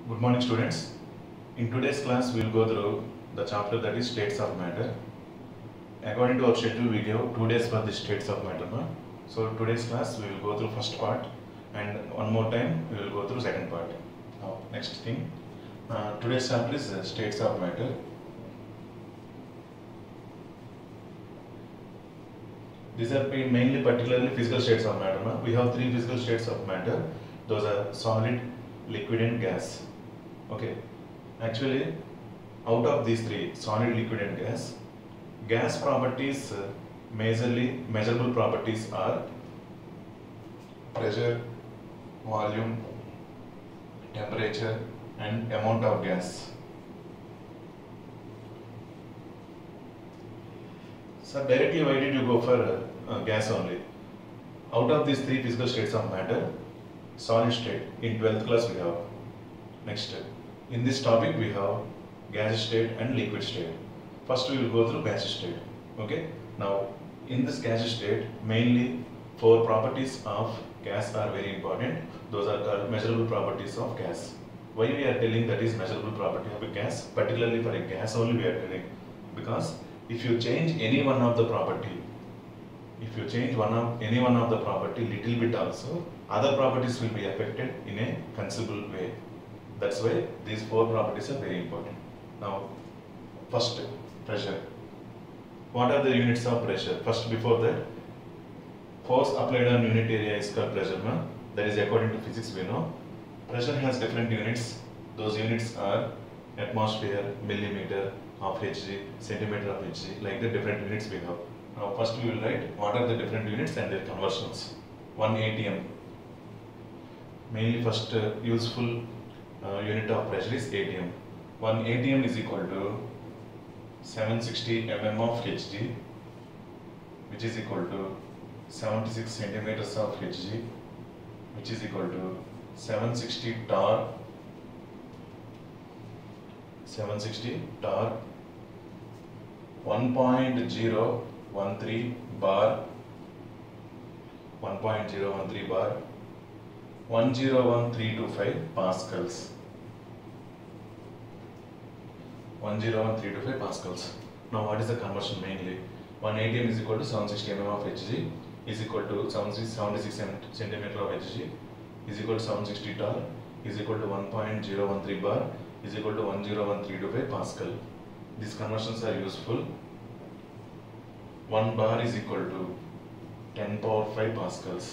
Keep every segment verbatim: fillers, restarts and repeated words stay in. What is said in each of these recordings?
Good morning, students. In today's class, we will go through the chapter that is states of matter. According to our schedule, we give two days for the states of matter. No? So today's class, we will go through first part, and one more time we will go through second part. Now, next thing, uh, today's chapter is uh, states of matter. These are mainly particularly physical states of matter. No? We have three physical states of matter. Those are solid, liquid, and gas. Okay, actually, out of these three, solid, liquid, and gas, gas properties, uh, majorly measurable properties are pressure, volume, temperature, and amount of gas. So directly, why did you go for uh, uh, gas only? Out of these three physical states of matter, solid state in twelfth class we have. Next, in this topic we have gas state and liquid state. First we will go through gas state. Okay. Now in this gas state, mainly four properties of gas are very important. Those are called measurable properties of gas. Why we are telling that is measurable property of a gas? Particularly for a gas only we are telling, because if you change any one of the property, if you change one of any one of the property little bit also, other properties will be affected in a considerable way. That's why these four properties are very important. Now, first, pressure. What are the units of pressure? First, before that, force applied on unit area is called pressure. No? That is according to physics we know. Pressure has different units. Those units are atmosphere, millimeter of Hg, centimeter of Hg, like the different units we have. Now, first we will write what are the different units and their conversions. one atm. Mainly first uh, useful uh, unit of pressure is atm. one atm is equal to seven hundred sixty millimeters of Hg, which is equal to seventy-six centimeters of Hg, which is equal to seven hundred sixty torr, seven hundred sixty torr, one point zero one three bar, one point zero one three bar, one zero one three two five pascals. one zero one three two five pascals. Now what is the conversion mainly? one atm is equal to seven hundred sixty millimeters of Hg is equal to seventy-six centimeters of Hg is equal to seven hundred sixty torr is equal to one point zero one three bar is equal to one zero one three two five pascal. These conversions are useful. one bar is equal to ten power five pascals.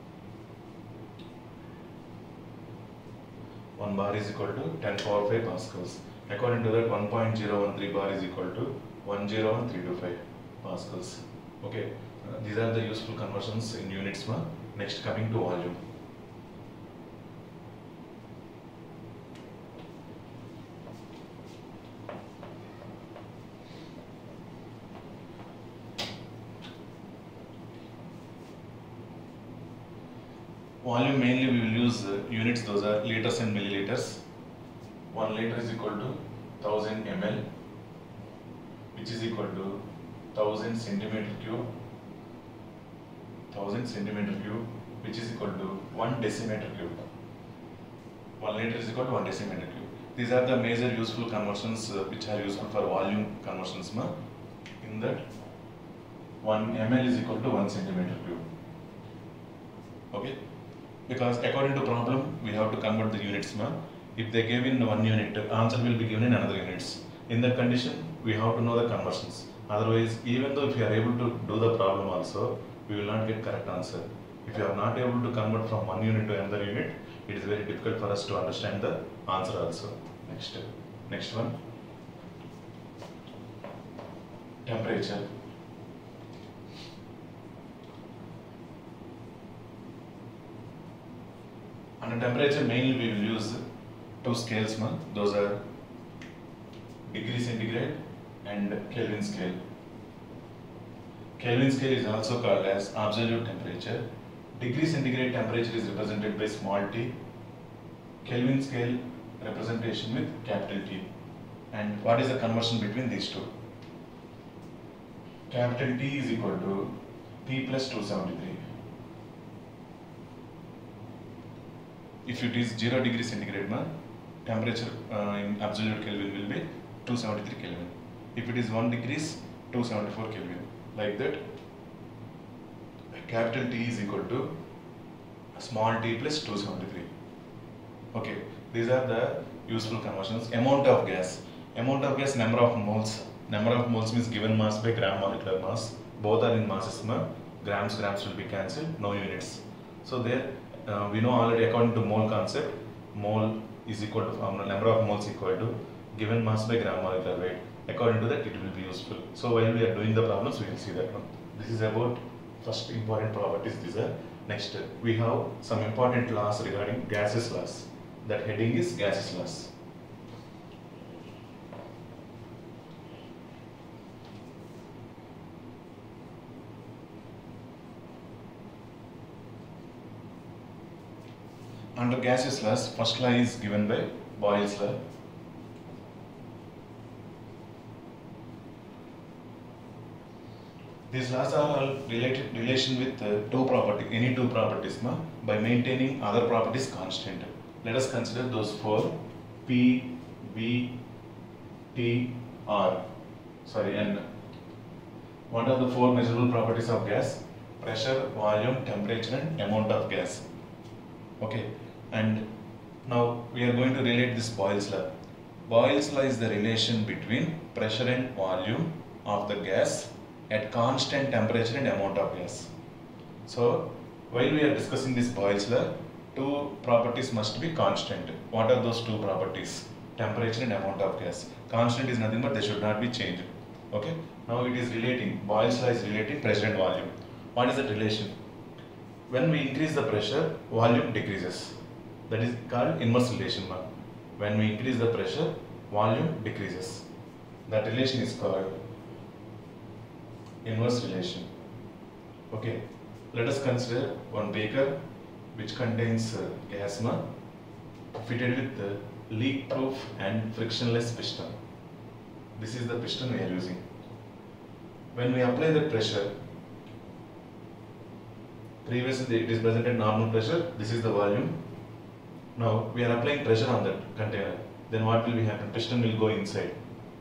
one bar is equal to ten power five pascals. According to that, one point zero one three bar is equal to one zero one three two five pascals. Okay, uh, these are the useful conversions in units. Ma. Next, coming to volume. Volume mainly we will use uh, units, those are liters and milliliters. one liter is equal to one thousand milliliters, which is equal to one thousand centimeter cube, one thousand centimeter cube, which is equal to one decimeter cube. one liter is equal to one decimeter cube. These are the major useful conversions uh, which are useful for volume conversions. Ma. In that, one milliliter is equal to one centimeter cube. Okay. Because according to problem, we have to convert the units. Ma. If they give in one unit, the answer will be given in another units. In that condition, we have to know the conversions. Otherwise, even though if you are able to do the problem also, we will not get correct answer. If you are not able to convert from one unit to another unit, it is very difficult for us to understand the answer also. Next, next one. Temperature. Under temperature, mainly we will use two scales. Ma. Those are degree centigrade and Kelvin scale. Kelvin scale is also called as absolute temperature. Degree centigrade temperature is represented by small t. Kelvin scale representation with capital T. And what is the conversion between these two? Capital T is equal to T plus two seventy-three. If it is zero degree centigrade, na, temperature uh, in absolute Kelvin will be two hundred seventy-three Kelvin. If it is one degrees, two hundred seventy-four Kelvin. Like that, capital T is equal to small t plus two hundred seventy-three. Okay, these are the useful conversions. Amount of gas. Amount of gas, number of moles. Number of moles means given mass by gram molecular mass. Both are in masses. Grams, grams will be cancelled, no units. So there, uh, we know already according to mole concept, mole is equal to um, number of moles equal to given mass by gram molecular weight. According to that, it will be useful. So while we are doing the problems, we will see that one. This is about first important properties. These are next. We have some important laws regarding gases laws. That heading is gases laws. Under gaseous laws, first law is given by Boyle's law. These laws are all related relation with uh, two property, any two properties ma, by maintaining other properties constant. Let us consider those four: P, V, T, R. Sorry, and what are the four measurable properties of gas? Pressure, volume, temperature, and amount of gas. Okay. And now we are going to relate this Boyle's law. Boyle's law is the relation between pressure and volume of the gas at constant temperature and amount of gas. So while we are discussing this Boyle's law, two properties must be constant. What are those two properties? Temperature and amount of gas. Constant is nothing but they should not be changed. Okay. Now it is relating, Boyle's law is relating pressure and volume. What is that relation? When we increase the pressure, volume decreases. That is called inverse relation. When we increase the pressure, volume decreases. That relation is called inverse relation. Okay, let us consider one beaker which contains uh, gas fitted with the leak-proof and frictionless piston. This is the piston we are using. When we apply the pressure, previously it is presented normal pressure, this is the volume. Now we are applying pressure on that container. Then what will be happen? Piston will go inside.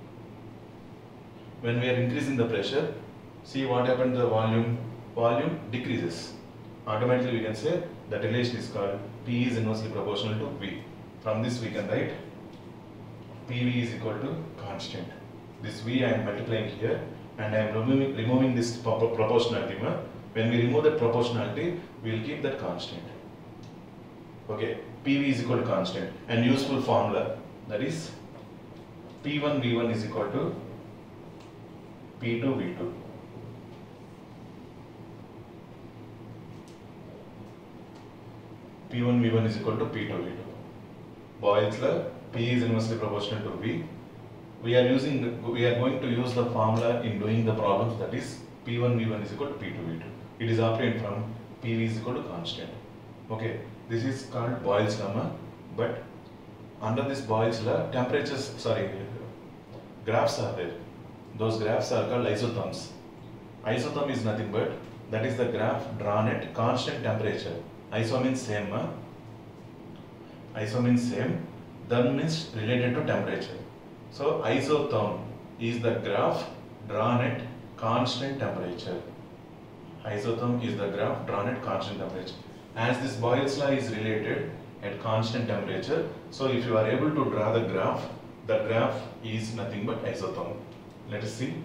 When we are increasing the pressure, see what happened to the volume? Volume decreases. Automatically we can say that relation is called P is inversely proportional to V. From this we can write P V is equal to constant. This V I am multiplying here and I am removing, removing this proportionality. When we remove that proportionality, we will keep that constant. Okay, P V is equal to constant, and useful formula, that is P one V one is equal to P two V two. P one V one is equal to P two V two. Boyle's law, P is inversely proportional to V. We are using, we are going to use the formula in doing the problems, that is P one V one is equal to P two V two. It is obtained from P V is equal to constant. Okay, this is called Boyle's law, but under this Boyle's law, temperatures, sorry, graphs are there. Those graphs are called isotherms. Isotherm is nothing but, that is the graph drawn at constant temperature. Iso means same, uh? Iso means same, therm means related to temperature. So isotherm is the graph drawn at constant temperature. Isotherm is the graph drawn at constant temperature. As this Boyle's law is related at constant temperature, so if you are able to draw the graph, the graph is nothing but isotherm. Let us see.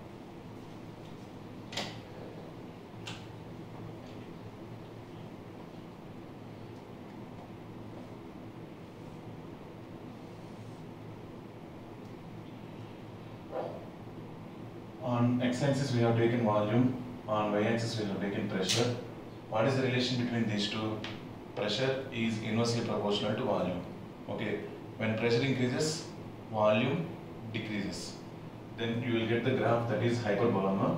On x-axis we have taken volume, on y-axis we have taken pressure. What is the relation between these two? Pressure is inversely proportional to volume. Okay, when pressure increases, volume decreases. Then you will get the graph that is hyperbola.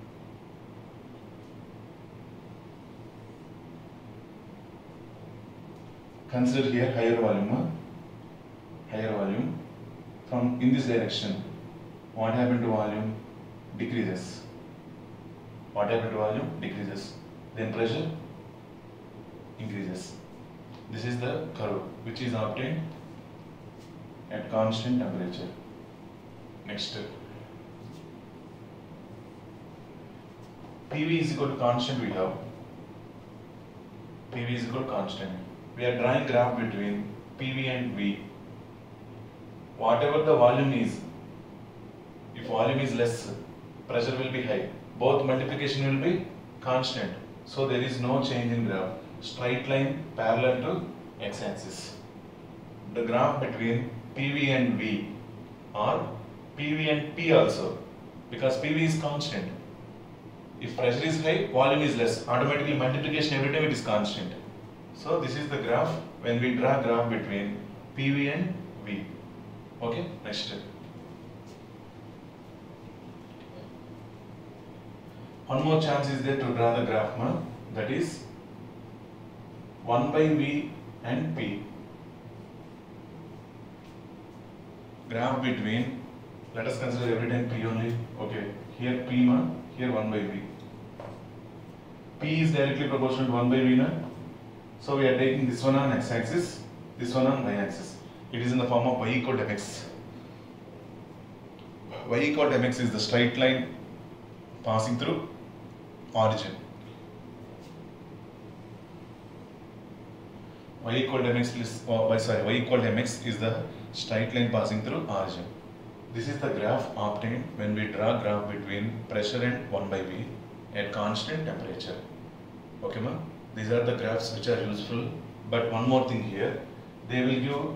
Consider here higher volume, higher volume. From in this direction, what happened to volume? Decreases. What happened to volume? Decreases. Then pressure increases. This is the curve which is obtained at constant temperature. Next, P V is equal to constant we have. P V is equal to constant. We are drawing graph between P V and V. Whatever the volume is, if volume is less, pressure will be high. Both multiplication will be constant. So there is no change in graph. Straight line parallel to x-axis. The graph between P V and V, or P V and P also, because P V is constant. If pressure is high, volume is less. Automatically multiplication every time it is constant. So this is the graph when we draw graph between P V and V. Okay, next. One more chance is there to draw the graph, ma? That is one by V and P. Graph between, let us consider every time P only. Okay, here P, ma, here one by V. P is directly proportional to one by V, na? So we are taking this one on x-axis, this one on y-axis. It is in the form of y equal to mx. Y equal to mx is the straight line passing through origin. Y equal to mx is, oh, sorry, y equal to mx is the straight line passing through origin. This is the graph obtained when we draw graph between pressure and one by V at constant temperature. Okay, ma? These are the graphs which are useful. But one more thing here, they will give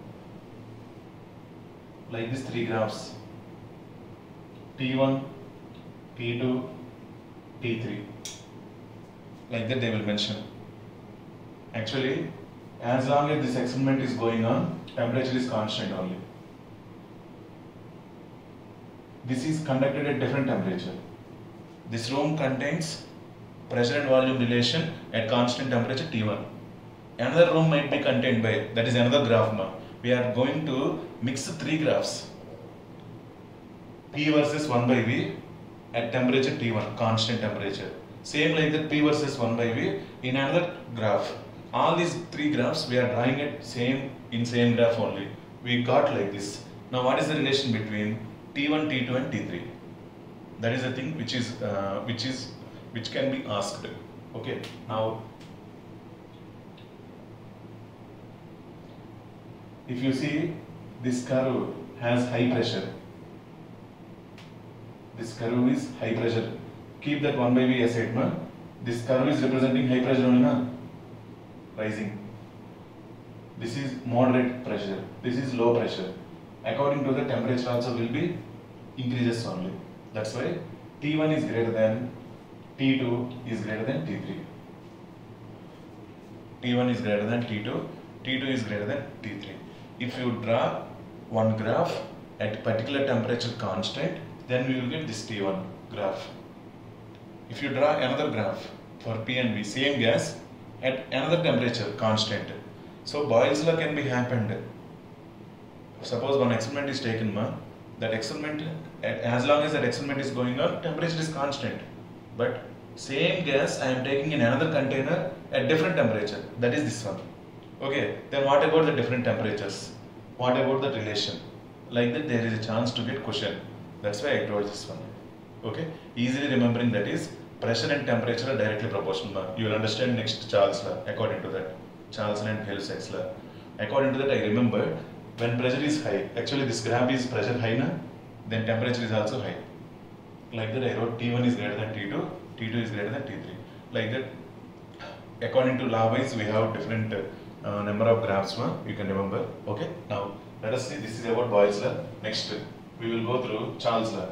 like these three graphs: T one, T two, T three. Like that they will mention. Actually, as long as this experiment is going on, temperature is constant only. This is conducted at different temperature. This room contains pressure and volume relation at constant temperature T one. Another room might be contained by, that is another graph now. We are going to mix three graphs. P versus one by V at temperature T one, constant temperature. Same like that P versus one by V in another graph. All these three graphs we are drawing it same in same graph only. We got like this. Now what is the relation between T one, T two and T three? That is the thing which is uh, which is which can be asked. Okay. Now if you see, this curve has high pressure. This curve is high pressure. Keep that one by V aside, na? This curve is representing high pressure only, na? Rising. This is moderate pressure. This is low pressure. According to the temperature also will be increases only. That's why T one is greater than T two is greater than T three. T one is greater than T two. T two is greater than T three. If you draw one graph at particular temperature constant, then we will get this T one graph. If you draw another graph for P and V, same gas at another temperature constant. So Boyle's law can be happened. Suppose one experiment is taken, ma, that experiment, as long as that experiment is going on, temperature is constant. But same gas I am taking in another container at different temperature. That is this one. Okay, then what about the different temperatures? What about the relation? Like that there is a chance to get question. That's why I told this one. Okay, easily remembering that is pressure and temperature are directly proportional. You will understand next Charles law according to that. Charles and Hale-Sachs law. According to that I remember when pressure is high, actually this graph is pressure high, na? Then temperature is also high. Like that I wrote T one is greater than T two, T two is greater than T three. Like that, according to law wise we have different uh, number of graphs, ma? You can remember. Okay, now let us see, this is about Boyle's law. Next we will go through Charles' law.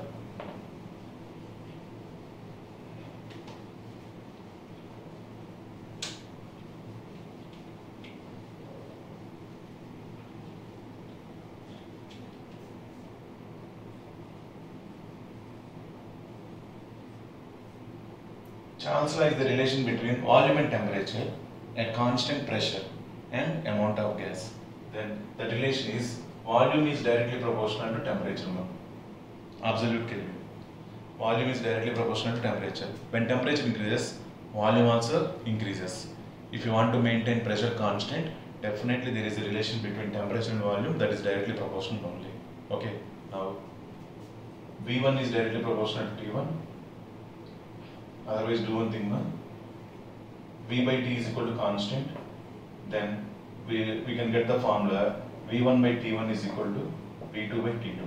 Charles' law is the relation between volume and temperature at constant pressure and amount of gas. Then the relation is volume is directly proportional to temperature. Absolute Kelvin. Volume is directly proportional to temperature. When temperature increases, volume also increases. If you want to maintain pressure constant, definitely there is a relation between temperature and volume that is directly proportional only. Okay, now V one is directly proportional to T one. Otherwise, do one thing, man. V by T is equal to constant. Then we, we can get the formula V one by T one is equal to V two by T two.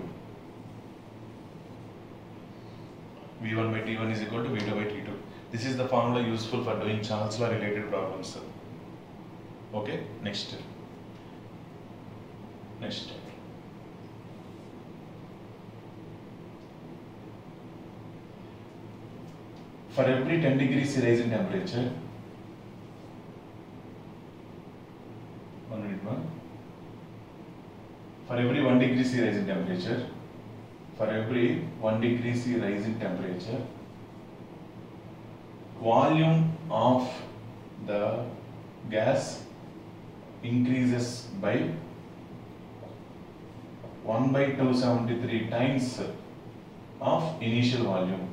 V one by T one is equal to V two by T two. This is the formula useful for doing Charles law related problems. Okay, next. Next. For every ten degrees rise in temperature, one minute, one. For every one degree C rise in temperature, for every one degree C rise in temperature, volume of the gas increases by one by two hundred seventy-three times of initial volume.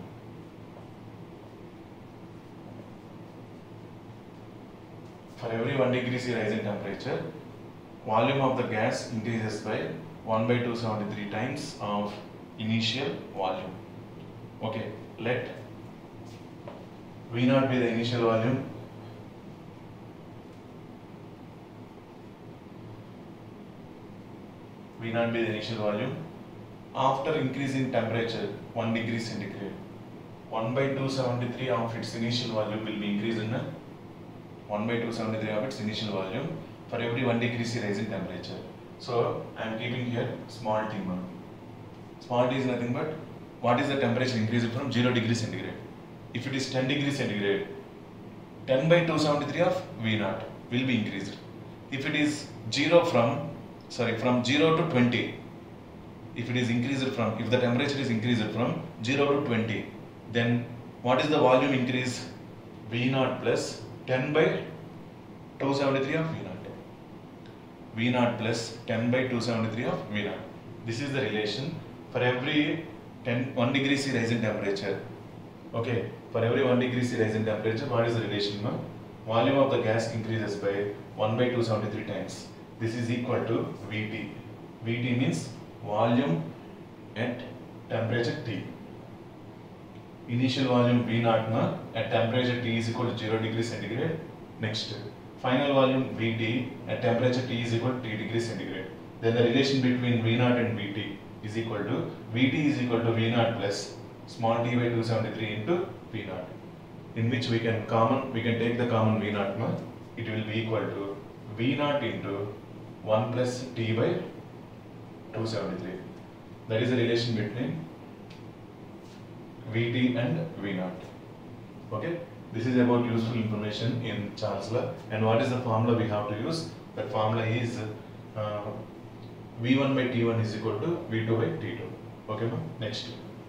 For every one degree C rise in temperature, volume of the gas increases by one by two hundred seventy-three times of initial volume. Okay, let V naught be the initial volume. V naught be the initial volume. After increasing temperature one degree centigrade, one by two hundred seventy-three of its initial volume will be increased in a one by two hundred seventy-three of its initial volume for every one degree C rise in temperature. So I am keeping here small t. Small t is nothing but what is the temperature increased from zero degree centigrade. If it is ten degree centigrade, ten by two hundred seventy-three of V naught will be increased. If it is zero from sorry from zero to twenty, if it is increased from if the temperature is increased from zero to twenty, then what is the volume increase? V naught plus ten by two hundred seventy-three of V naught. V naught plus ten by two hundred seventy-three of V naught. This is the relation for every ten, one degree C rise in temperature. Okay, for every one degree C rise in temperature, what is the relation? No? Volume of the gas increases by one by two hundred seventy-three times. This is equal to V T. V T means volume at temperature T. Initial volume V naught na, at temperature T is equal to zero degree centigrade. Next, final volume V T at temperature T is equal to T degree centigrade. Then the relation between V naught and V T is equal to V T is equal to V naught plus small t by two hundred seventy-three into V naught, in which we can common we can take the common V naught na, it will be equal to V naught into one plus T by two hundred seventy-three. That is the relation between V T and V naught. Okay, this is about useful information in Charles law. And what is the formula we have to use? That formula is uh, V one by T one is equal to V two by T two. Okay, ma'am. Next,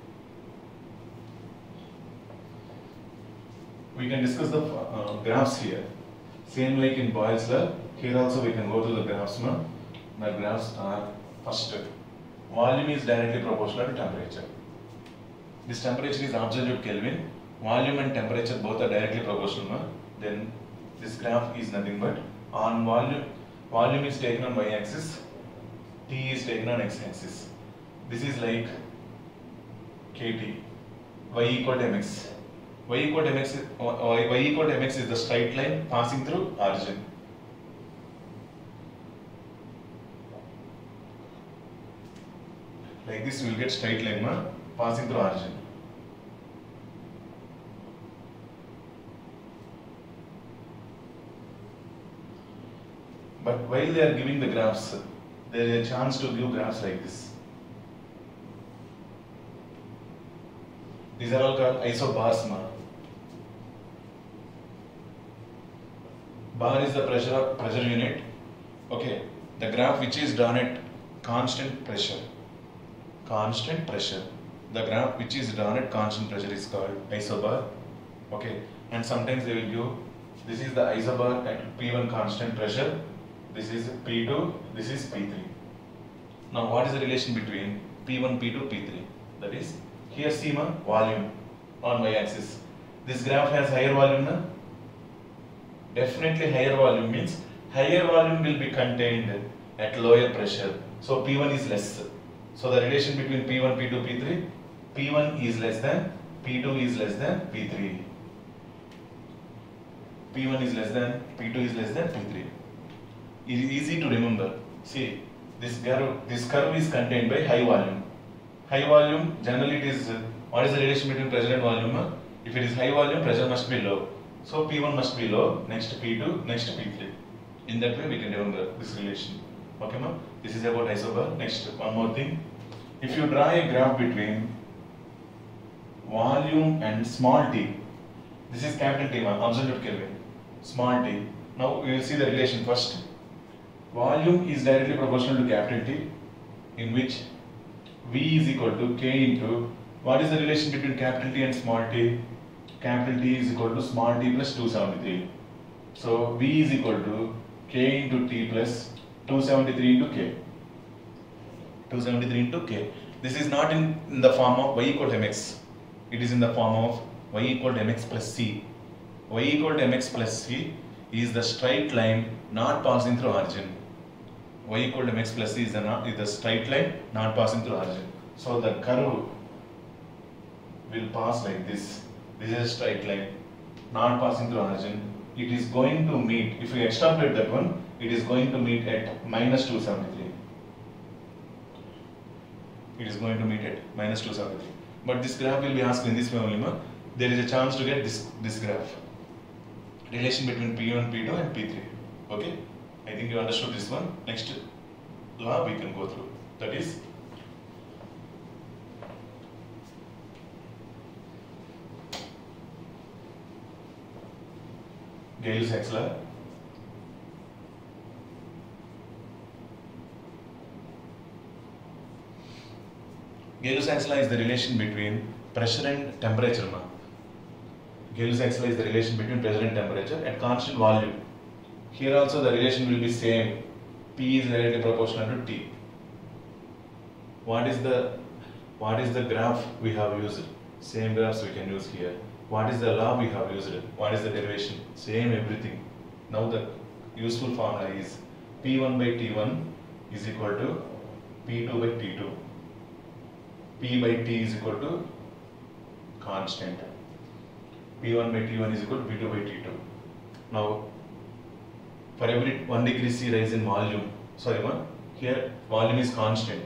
we can discuss the uh, graphs here. Same like in Boyle's law. Here also we can go to the graphs. Ma'am. The graphs are first. Volume is directly proportional to temperature. This temperature is absolute Kelvin. Volume and temperature both are directly proportional. No? Then this graph is nothing but on volume. Volume is taken on y-axis. T is taken on x-axis. This is like kt. Y equal to mx. Y equal to mx. Y, y equal to mx is the straight line passing through origin. Like this, we will get straight line ma, passing through origin. But while they are giving the graphs, there is a chance to give graphs like this. These are all called isobars. Ma. Bar is the pressure pressure unit. Okay, the graph which is done at constant pressure. Constant pressure. The graph which is done at constant pressure is called isobar. Okay, and sometimes they will give this is the isobar at P one constant pressure. This is P two. This is P three. Now, what is the relation between P one, P two, P three? That is, here see ma volume on y-axis. This graph has higher volume na? Definitely higher volume means higher volume will be contained at lower pressure. So P one is less. So the relation between P one, P two, P three, P one is less than, P two is less than P three. P one is less than, P two is less than P three. It is easy to remember. See, this curve, this curve is contained by high volume. High volume, generally it is, uh, what is the relation between pressure and volume? Uh? If it is high volume, pressure must be low. So P one must be low, next P two, next P three. In that way we can remember this relation. Okay, ma'am? This is about isobar. Next, one more thing. If you draw a graph between volume and small t, this is capital T, ma'am, absolute Kelvin. Small t. Now we will see the relation first. Volume is directly proportional to capital T, in which V is equal to K into, what is the relation between capital T and small t? Capital T is equal to small t plus two seventy-three. So V is equal to K into T plus two seventy-three into K. two seventy-three into K. This is not in, in the form of y equal to mx. It is in the form of y equal to mx plus c. Y equal to mx plus c is the straight line not passing through origin. Y equal to mx plus c is the, not, is the straight line not passing through origin. So the curve will pass like this. This is a straight line not passing through origin. It is going to meet, if we extrapolate that one, it is going to meet at minus two seventy-three. It is going to meet at minus two seventy-three. But this graph will be asked in this way only. There is a chance to get this, this graph. Relation between P one, P two and P three. Okay? I think you understood this one. Next law we can go through. That is Gay-Lussac's law. Gay-Lussac's law is the relation between pressure and temperature. Gay-Lussac's law is the relation between pressure and temperature at constant volume. Here also the relation will be same. P is directly proportional to T. What is the what is the graph we have used? Same graphs we can use here. What is the law we have used? What is the derivation? Same everything. Now the useful formula is P one by T one is equal to P two by T two. P by T is equal to constant. P one by T one is equal to P two by T two. Now, for every one degree C rise in volume, sorry, one, here volume is constant.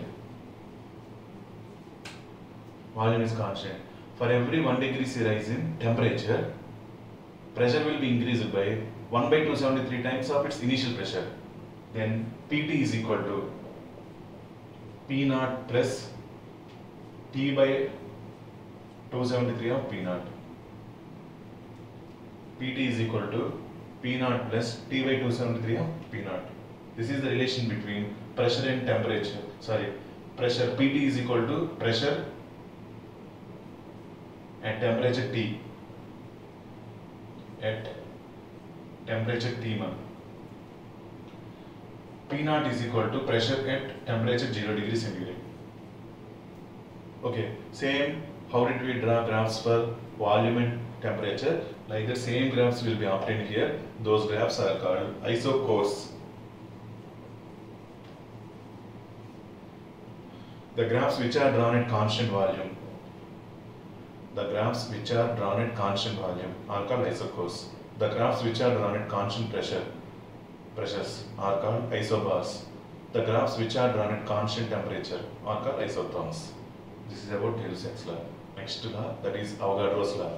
Volume is constant. For every one degree C rise in temperature, pressure will be increased by one by two seventy-three times of its initial pressure. Then P T is equal to P naught plus T by two seventy-three of P naught. P T is equal to P naught plus T by two seventy-three of P naught. This is the relation between pressure and temperature. Sorry, pressure P T is equal to pressure at temperature T. At temperature T one. P naught is equal to pressure at temperature zero degree centigrade. Okay, same. How did we draw graphs for volume and temperature? Like the same graphs will be obtained here. Those graphs are called isochores. The graphs which are drawn at constant volume. The graphs which are drawn at constant volume are called isochores. The graphs which are drawn at constant pressure pressures are called isobars. The graphs which are drawn at constant temperature are called isotherms. This is about Gay-Lussac's law. Next law, that is Avogadro's law.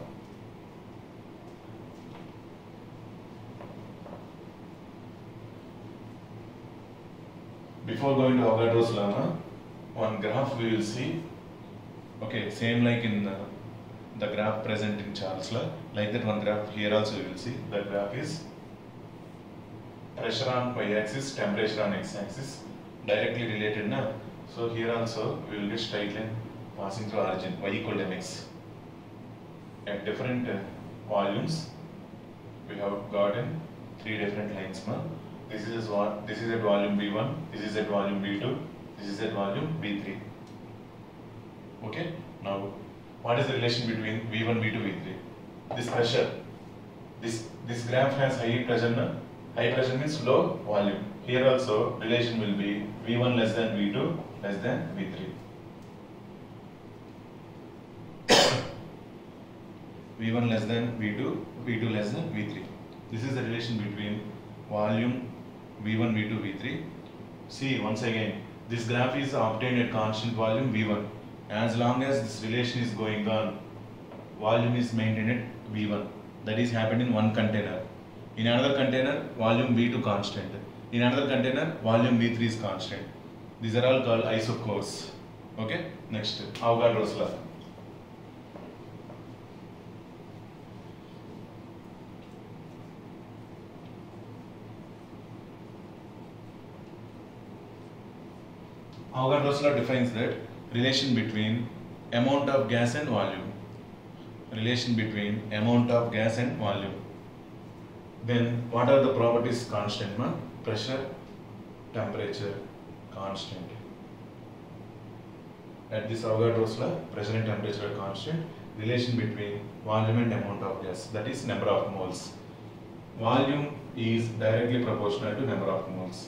Before going to Avogadro's law, one graph we will see. Okay, same like in uh, the graph present in Charles' law. Like that one graph here also we will see. The graph is pressure on y-axis, temperature on x-axis, directly related now. So here also we will get straight line passing through origin, y equal to mx. At different uh, volumes, we have gotten three different lines. Now, this is what this is at volume B one, this is at volume B two, this is at volume B three. Okay. Now, what is the relation between V one, V two, V three? This pressure. This this graph has high pressure now. High pressure means low volume. Here also relation will be V one less than V two less than V three. V one less than V two, V two less than V three. This is the relation between volume V one, V two, V three. See once again, this graph is obtained at constant volume V one. As long as this relation is going on, volume is maintained at V one. That is happened in one container. In another container, volume V two constant. In another container, volume V three is constant. These are all called isochores. Okay? Next, Avogadro's law. Avogadro's law defines that relation between amount of gas and volume. Relation between amount of gas and volume. Then what are the properties constant? Ma? Pressure, temperature, constant. At this Avogadro's law, pressure and temperature are constant. Relation between volume and amount of gas, that is number of moles. Volume is directly proportional to number of moles.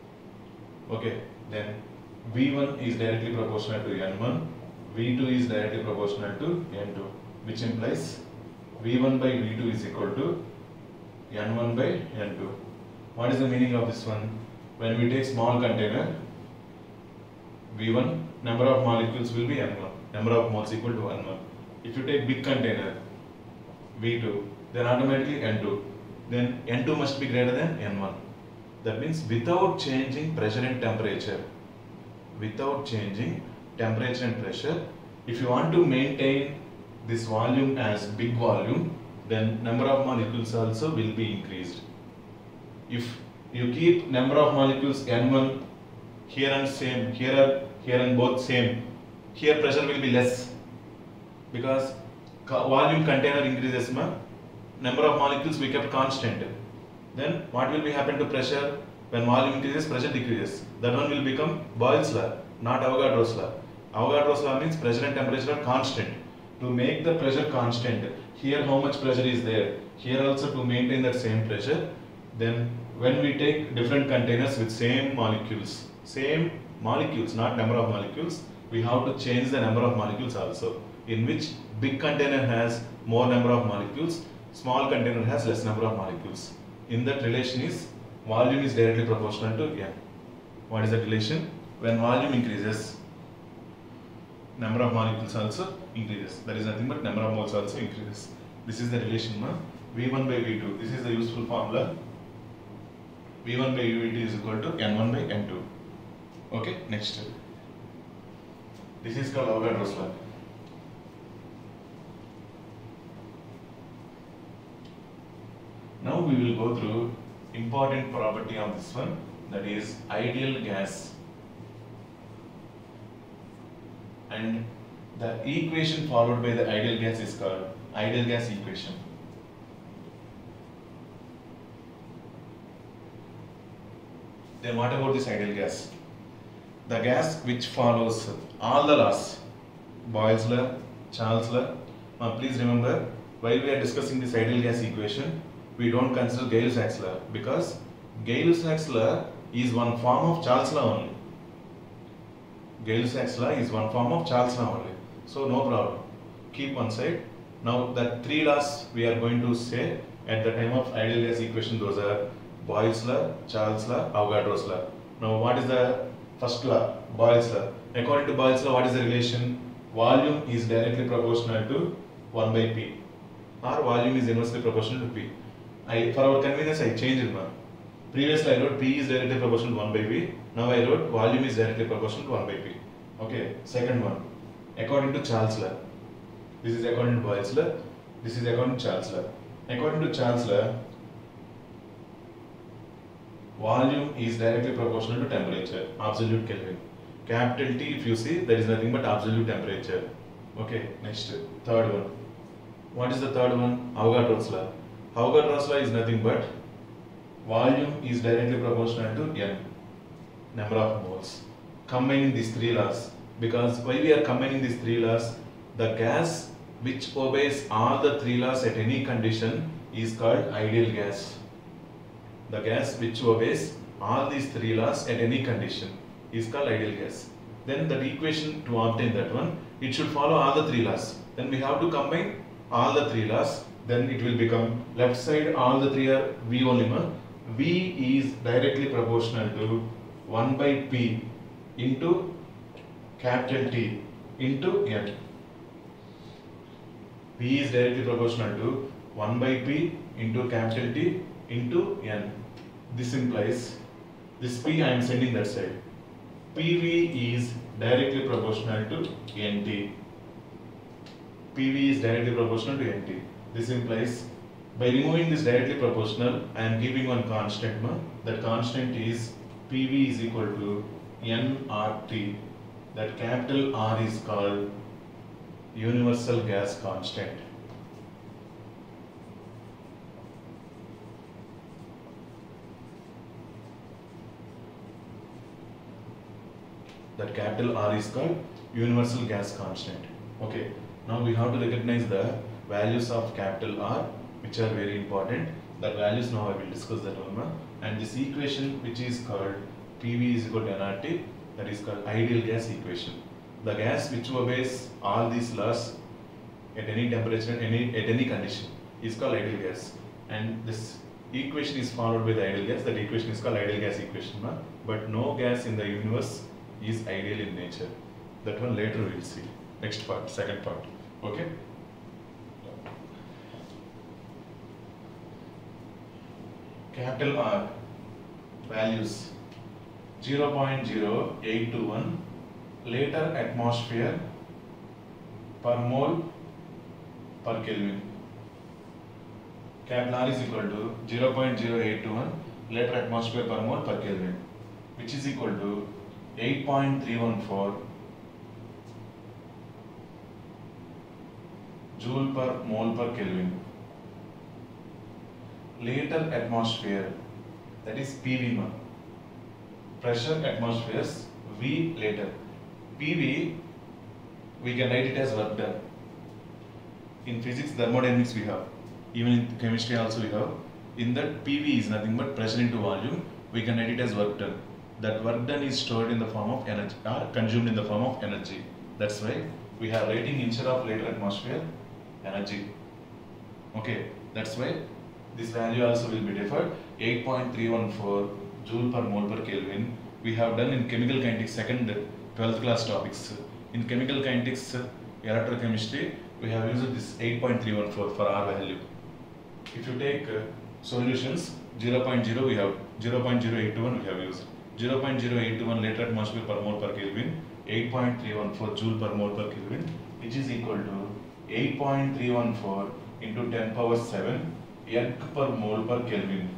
Okay, then V one is directly proportional to N one, V two is directly proportional to N two, which implies V one by V two is equal to N one by N two. What is the meaning of this one? When we take small container, V one, number of molecules will be N one, number of moles equal to N one. If you take big container, V two, then automatically N two. Then N two must be greater than N one. That means without changing pressure and temperature, without changing temperature and pressure, if you want to maintain this volume as big volume, then number of molecules also will be increased. If you keep number of molecules N one here and same, here are here and both same, here pressure will be less because volume container increases, ma, number of molecules we kept constant. Then what will be happen to pressure? When volume increases, pressure decreases. That one will become Boyle's law, not Avogadro's law. Avogadro's law means pressure and temperature are constant. To make the pressure constant, here how much pressure is there, here also to maintain that same pressure, then when we take different containers with same molecules, same molecules, not number of molecules, we have to change the number of molecules also, in which big container has more number of molecules, small container has less number of molecules. In that relation is, volume is directly proportional to N. What is that relation? When volume increases, number of molecules also increases. That is nothing but number of moles also increases. This is the relation, na? V one by V two. This is the useful formula. V one by V two is equal to N one by N two. Okay, next. This is called Avogadro's law. Now we will go through important property of this one, that is ideal gas. And the equation followed by the ideal gas is called ideal gas equation. Then what about this ideal gas? The gas which follows all the laws, Boyle's law, Charles' law. Now please remember, while we are discussing this ideal gas equation, we don't consider Gay-Lussac's law because Gay-Lussac's law is one form of Charles' law only. Gay-Lussac's law is one form of Charles' law only. So no problem. Keep one side. Now the three laws we are going to say at the time of ideal gas equation, those are Boyle's law, Charles' law, Avogadro's law. Now what is the first law? Boyle's law. According to Boyle's law, what is the relation? Volume is directly proportional to one by P, or volume is inversely proportional to P. I, for our convenience, I changed it. Previously I wrote P is directly proportional to one by V. Now I wrote volume is directly proportional to one by P. Okay, second one. According to Charles' law. This is according to Boyle's law. This is according to Charles' law. According to Charles' law, volume is directly proportional to temperature, absolute Kelvin. Capital T, if you see, that is nothing but absolute temperature. Okay, next, third one. What is the third one? Avogadro's law. Avogadro's law is nothing but volume is directly proportional to N, number of moles. Combining these three laws, because why we are combining these three laws, the gas which obeys all the three laws at any condition is called ideal gas. The gas which obeys all these three laws at any condition is called ideal gas. Then that equation, to obtain that one, it should follow all the three laws. Then we have to combine all the three laws. Then it will become left side all the three are V only. V is directly proportional to one by P into capital T into N. P is directly proportional to one by P into capital T into N. This implies this P I am sending that side. P V is directly proportional to N T. P V is directly proportional to N T. This implies by removing this directly proportional, I am giving one constant. That constant is P V is equal to N R T. That capital R is called universal gas constant. That capital R is called universal gas constant. Okay, now we have to recognize the values of capital R, which are very important. The values now I will discuss that one. And this equation, which is called P V is equal to N R T, that is called ideal gas equation. The gas which obeys all these laws at any temperature, at any, at any condition, is called ideal gas. And this equation is followed by the ideal gas. That equation is called ideal gas equation. But no gas in the universe is ideal in nature. That one later we will see. Next part, second part. Okay. Capital R values zero point zero eight two one liter atmosphere per mole per Kelvin. Capital R is equal to zero point zero eight two one liter atmosphere per mole per Kelvin, which is equal to eight point three one four joule per mole per Kelvin. Liter atmosphere, that is P V. Pressure atmospheres, V liter. P V, we can write it as work done. In physics, thermodynamics we have. Even in chemistry also we have. In that, P V is nothing but pressure into volume. We can write it as work done. That work done is stored in the form of energy, or consumed in the form of energy. That's why we have writing instead of liter atmosphere, energy. Okay, that's why this value also will be deferred. eight point three one four joule per mole per Kelvin. We have done in chemical kinetics second twelfth class topics. In chemical kinetics, electrochemistry, we have used this eight point three one four for R value. If you take uh, solutions, zero point zero we have, zero point zero eight two one we have used. zero point zero eight two one liter atmosphere per mole per Kelvin, eight point three one four joule per mole per Kelvin, which is equal to eight point three one four into ten power seven erg per mole per Kelvin.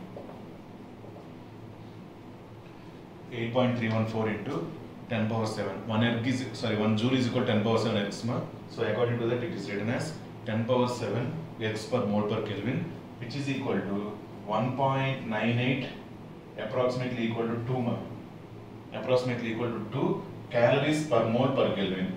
eight point three one four into ten power seven. One erg is sorry, one joule is equal to ten power seven ergs. So according to that, it is written as ten power seven ergs per mole per Kelvin, which is equal to one point nine eight, approximately equal to two, approximately equal to two calories per mole per Kelvin.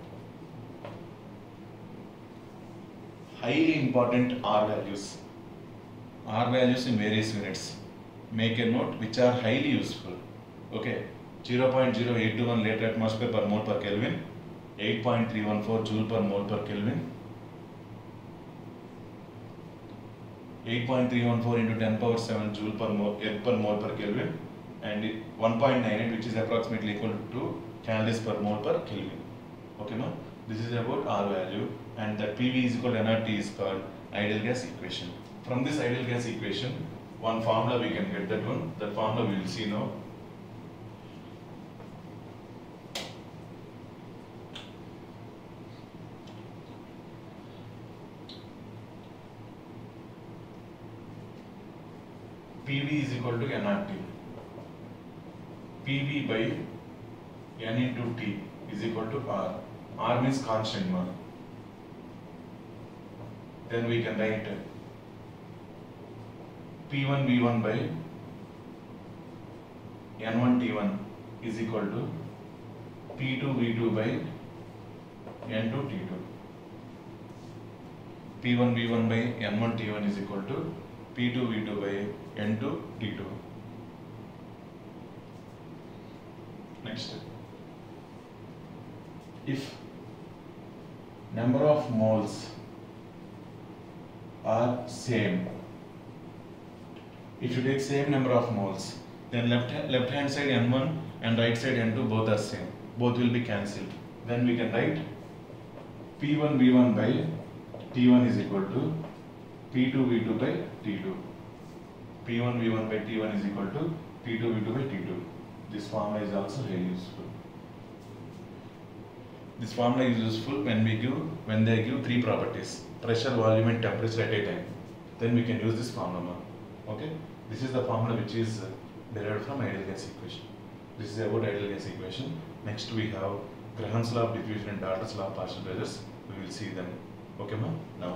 Highly important R values. R values in various units. Make a note which are highly useful. Okay, zero point zero eight two one liter atmosphere per mole per Kelvin, eight point three one four joule per mole per Kelvin, eight point three one four into ten power seven joule per mole, erg per mole per Kelvin, and one point nine eight, which is approximately equal to two calories per mole per Kelvin. Okay, no? This is about R value, and that P V is equal to N R T is called ideal gas equation. From this ideal gas equation, one formula we can get that one. That formula we will see now. P V is equal to N R T. P V by N into T is equal to R. R means constant mark. Then we can write P one V one by N one T one is equal to P two V two by N two T two. P one V one by N one T one is equal to P two V two by N two T two. Next, if number of moles are same, if you take same number of moles, then left left hand side N one and right side N two both are same, both will be cancelled. Then we can write P one V one by T one is equal to P two V two by T two. P one V one by T one is equal to P two V two by T two. This formula is also very useful. This formula is useful when we give when they give three properties: pressure, volume, and temperature at a time. Then we can use this formula. Okay, this is the formula which is derived from ideal gas equation. This is about ideal gas equation. Next we have Graham's law of diffusion and Darter's law of partial pressures. We will see them. Okay, ma'am. Now.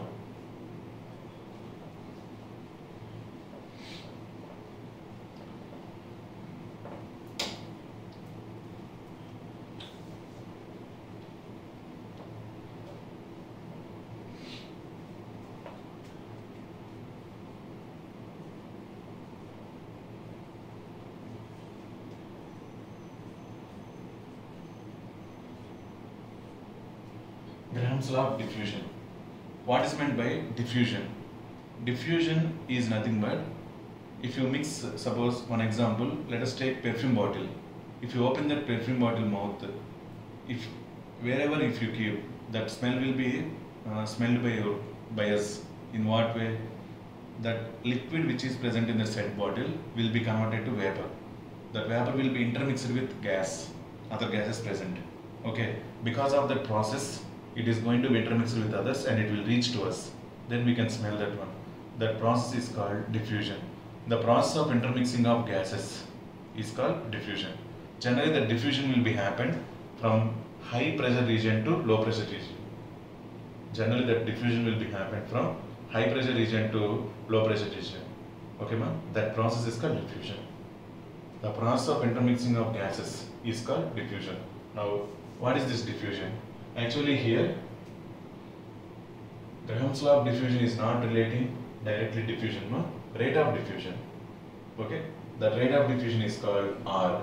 Graham's law of diffusion. What is meant by diffusion? Diffusion is nothing but, if you mix, suppose one example, let us take perfume bottle. If you open that perfume bottle mouth, if wherever if you keep, that smell will be uh, smelled by your by us. In what way? That liquid which is present in the said bottle will be converted to vapor. That vapor will be intermixed with gas, other gases present. Okay, because of that process, it is going to be intermixed with others and it will reach to us. Then we can smell that one. That process is called diffusion. The process of intermixing of gases is called diffusion. Generally, the diffusion will be happen from high pressure region to low pressure region. Generally, that diffusion will be happen from high pressure region to low pressure region. Okay, ma'am? That process is called diffusion. The process of intermixing of gases is called diffusion. Now, what is this diffusion? Actually here, Graham's law of diffusion is not relating directly diffusion, no? Rate of diffusion. Okay? The rate of diffusion is called R.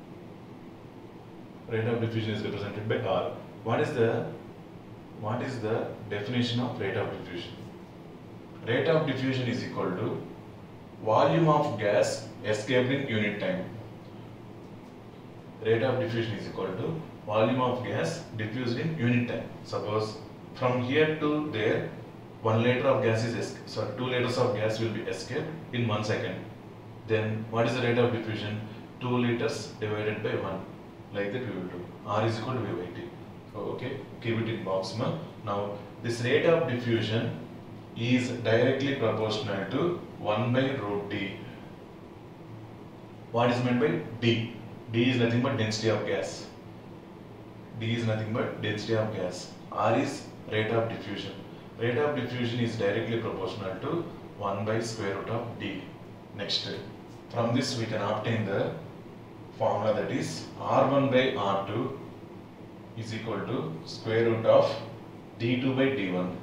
Rate of diffusion is represented by R. What is the what is the definition of rate of diffusion? Rate of diffusion is equal to volume of gas escaped in unit time. Rate of diffusion is equal to volume of gas diffused in unit time. Suppose from here to there, one liter of gas is sorry, two liters of gas will be escaped in one second. Then what is the rate of diffusion? Two liters divided by one. Like that we will do. R is equal to V by T. Okay, keep it in box. Ma. Now this rate of diffusion is directly proportional to one by root D. What is meant by D? D is nothing but density of gas. D is nothing but density of gas. R is rate of diffusion. Rate of diffusion is directly proportional to one by square root of D. Next, from this we can obtain the formula, that is R one by R two is equal to square root of D two by D one.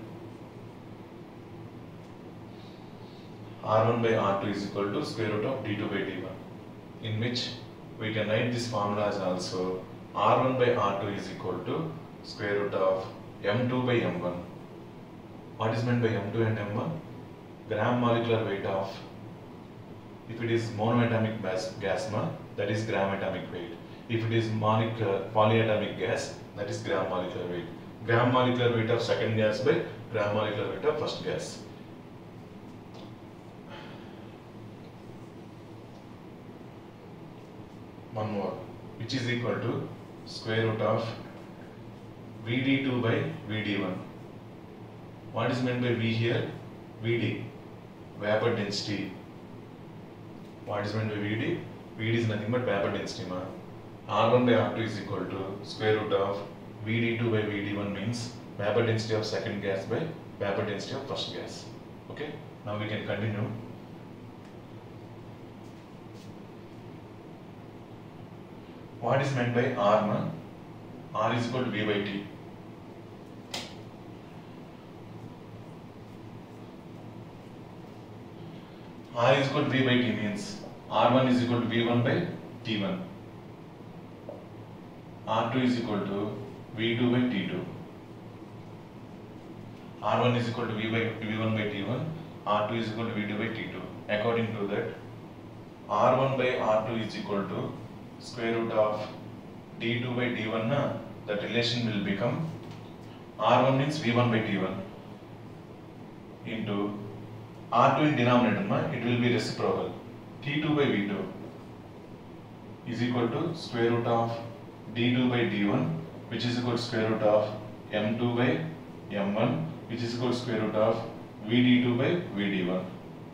R one by R two is equal to square root of D two by D one, in which we can write this formula as also R one by R two is equal to square root of M two by M one. What is meant by M two and M one? Gram molecular weight of, if it is monoatomic gas, that is gram atomic weight. If it is monoatomic polyatomic gas, that is gram molecular weight. Gram molecular weight of second gas by gram molecular weight of first gas. One more, which is equal to square root of V D two by V D one. What is meant by V here? V D, vapor density. What is meant by V D? V D is nothing but vapor density. Ma. R one by R two is equal to square root of V D two by V D one, means vapor density of second gas by vapor density of first gas. Okay, now we can continue. What is meant by R? Ma? R is equal to V by T. R is equal to V by T means R one is equal to V one by T one. R two is equal to V two by T two. R one is equal to V by V one by T one. R two is equal to V two by T two. According to that, R one by R two is equal to square root of D two by D one. Na, that relation will become R one means V one by T one into R two in denominator, na, it will be reciprocal. T two by V two is equal to square root of D two by D one, which is equal to square root of M two by M one, which is equal to square root of V D two by V D one.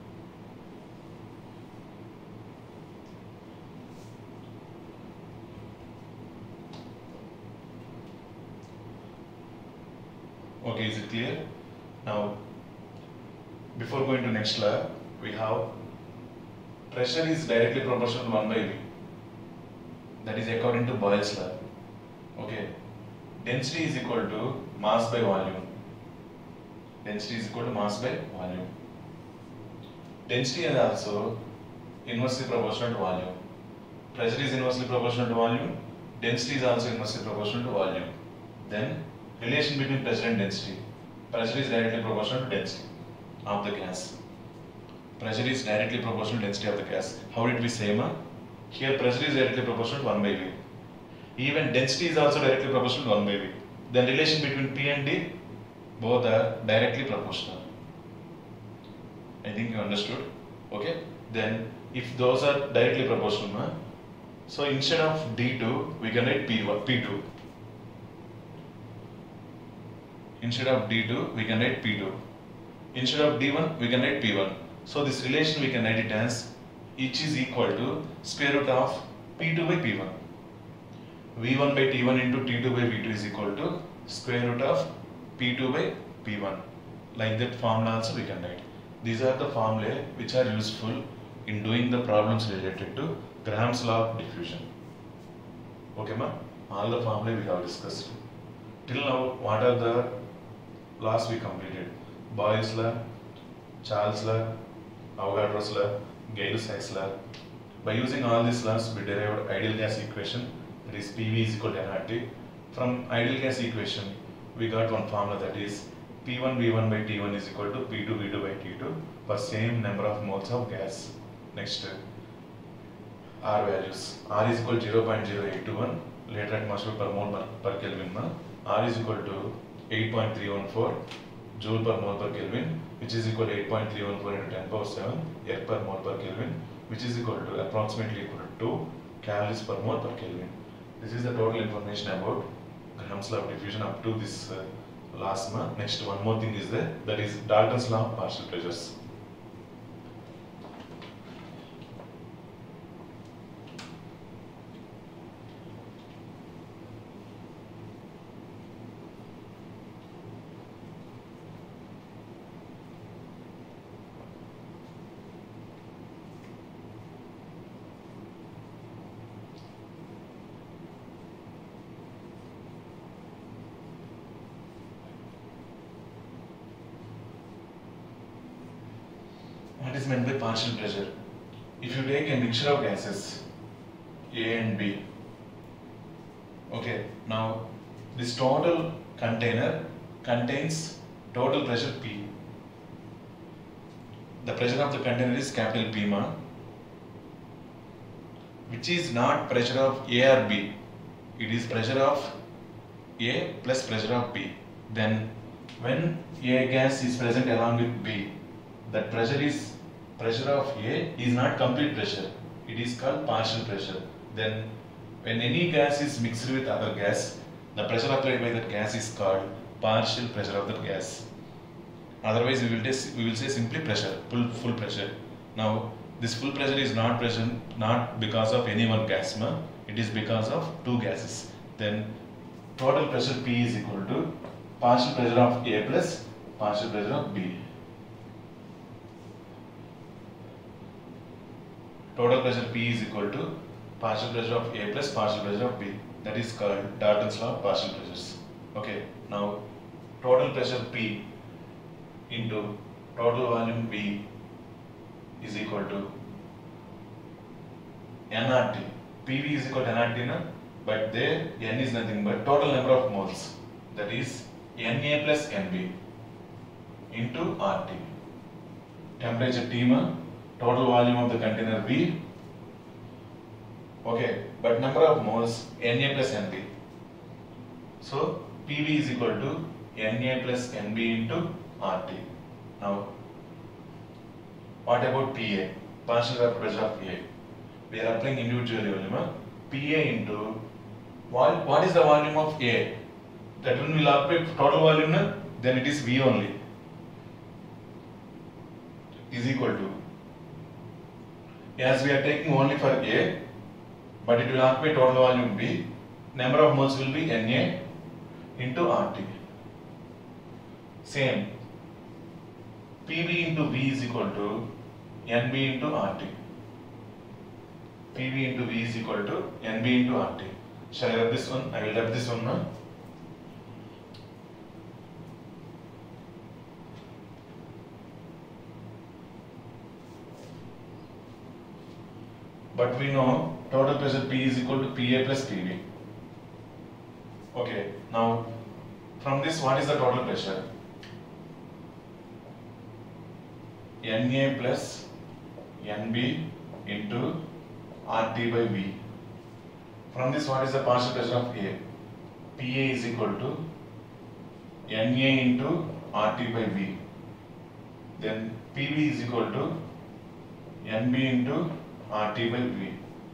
Okay, is it clear? Now, before going to next law, we have pressure is directly proportional to one by V. That is according to Boyle's law. Okay. Density is equal to mass by volume. Density is equal to mass by volume. Density is also inversely proportional to volume. Pressure is inversely proportional to volume. Density is also inversely proportional to volume. Then relation between pressure and density. Pressure is directly proportional to density of the gas. Pressure is directly proportional to density of the gas. How did we say, ma? Here pressure is directly proportional to one by V. Even density is also directly proportional to one by V. Then relation between P and D, both are directly proportional. I think you understood. Okay. Then if those are directly proportional, ma, so instead of D two, we can write P one, P two. Instead of D two, we can write P two. Instead of D one, we can write P one. So this relation we can write it as each is equal to square root of P two by P one. V one by T one into T two by V two is equal to square root of P two by P one. Like that formula also we can write. These are the formulae which are useful in doing the problems related to Graham's law of diffusion. Okay, ma? All the formulae we have discussed. Till now, what are the laws we completed? Boyle's law, Charles' law, Avogadro's law, Gay-Lussac's law. By using all these laws, we derived ideal gas equation, that is P V is equal to N R T. From ideal gas equation, we got one formula, that is P one V one by T one is equal to P two V two by T two for same number of moles of gas. Next, R values. R is equal to zero point zero eight two one, later atmosphere per mole per, per Kelvin. R is equal to eight point three one four joule per mole per Kelvin, which is equal to eight point three one four into ten power seven air per mole per Kelvin, which is equal to approximately equal to two calories per mole per Kelvin. This is the total information about Graham's law of diffusion up to this uh, last month. Next, one more thing is there, that is Dalton's law of partial pressures. What is meant by partial pressure? If you take a mixture of gases, A and B, okay, now this total container contains total pressure P. The pressure of the container is capital P, ma, which is not pressure of A or B. It is pressure of A plus pressure of B. Then when A gas is present along with B, that pressure is pressure of A is not complete pressure. It is called partial pressure. Then when any gas is mixed with other gas, the pressure applied by that gas is called partial pressure of the gas. Otherwise we will, we will say simply pressure, full, full pressure. Now this full pressure is not present not because of any one gas, ma, it is because of two gases. Then total pressure P is equal to partial pressure of A plus partial pressure of B. Total pressure P is equal to partial pressure of A plus partial pressure of B. That is called Dalton's law of partial pressures. Okay, now total pressure P into total volume B is equal to N R T. P V is equal to N R T, na? But there N is nothing but total number of moles, that is N A plus N B into R T. Temperature T, ma, total volume of the container V. Okay, but number of moles N A plus N B. So P V is equal to N A plus N B into R T. Now, what about P A? Partial vapor pressure of A. We are applying individual volume. P A into what? What is the volume of A? That one will apply total volume, na? Then it is V only. Is equal to, as we are taking only for A, but it will occupy total volume B, number of moles will be N A into R T. Same, P V into V is equal to N B into R T. P V into V is equal to N B into R T. Shall I rub this one? I will rub this one now. But we know total pressure P is equal to P A plus P V. Okay, now from this, what is the total pressure? N A plus N B into R T by V. From this, what is the partial pressure of A? P A is equal to N A into R T by V. Then P V is equal to N B into R T by V.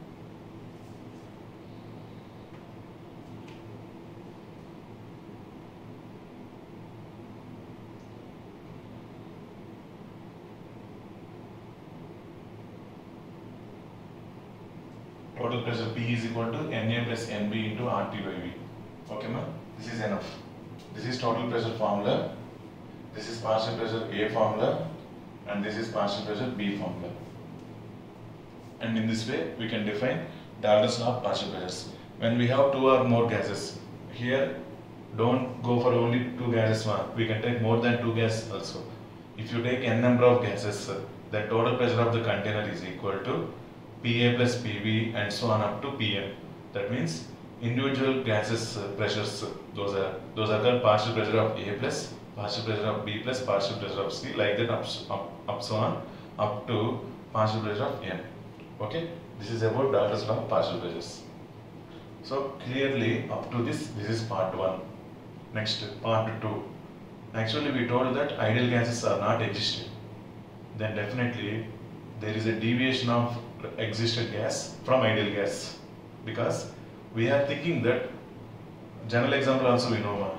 Total pressure P is equal to N A plus N B into R T by V. Okay, ma? This is enough. This is total pressure formula. This is partial pressure A formula. And this is partial pressure B formula. And in this way, we can define Dalton's law of partial pressures. When we have two or more gases, here don't go for only two gases. We can take more than two gases also. If you take n number of gases, the total pressure of the container is equal to P A plus P V and so on up to P M. That means individual gases pressures, those are those are called partial pressure of A plus, partial pressure of B plus, partial pressure of C, like that up, up, up so on up to partial pressure of N. Okay, this is about Dalton's law of partial pressures. So clearly up to this, this is part one. Next, part two. Actually, we told that ideal gases are not existing. Then definitely there is a deviation of existed gas from ideal gas, because we are thinking that, general example also we know,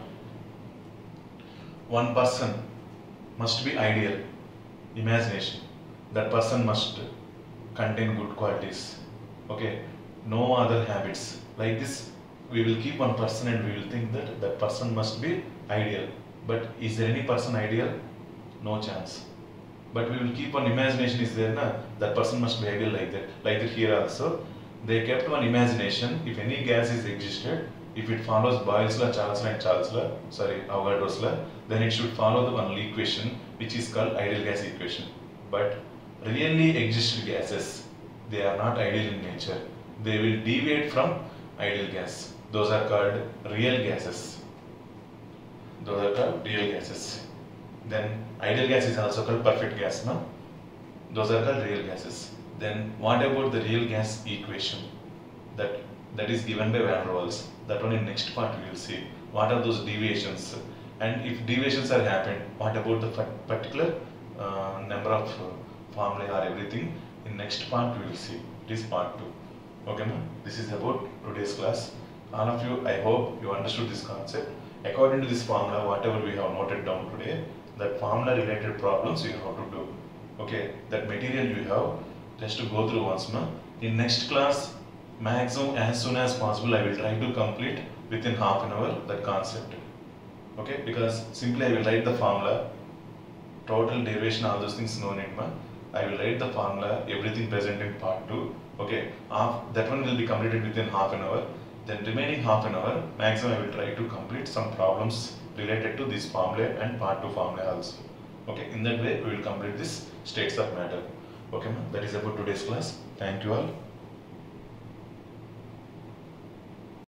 one person must be ideal, imagination, that person must contain good qualities, okay, no other habits. Like this, we will keep one person and we will think that that person must be ideal. But is there any person ideal? No chance. But we will keep one imagination is there, na? That person must be ideal like that. Like that here also, they kept one imagination. If any gas is existed, if it follows Boyle's law, Charles law and Charles law, sorry, Avogadro's law, then it should follow the one equation which is called ideal gas equation. But really existed gases, they are not ideal in nature. They will deviate from ideal gas. Those are called real gases. Those are called real gases. Then ideal gas is also called perfect gas, no? Those are called real gases. Then what about the real gas equation? That that is given by Van der Waals. That one in next part we will see. What are those deviations? And if deviations are happened, what about the particular uh, number of uh, formulae or everything? In next part we will see. It is part two. Okay, ma'am? This is about today's class. All of you, I hope you understood this concept. According to this formula, whatever we have noted down today, that formula related problems you have to do. Okay, that material you have, just to go through once more. In next class, maximum as soon as possible, I will try to complete within half an hour that concept. Okay, because simply I will write the formula, total derivation, all those things no need, ma. I will write the formula, everything present in part two. Okay, half, that one will be completed within half an hour. Then remaining half an hour, maximum I will try to complete some problems related to this formula and part two formula also. Okay, in that way we will complete this states of matter. Okay, that is about today's class. Thank you all.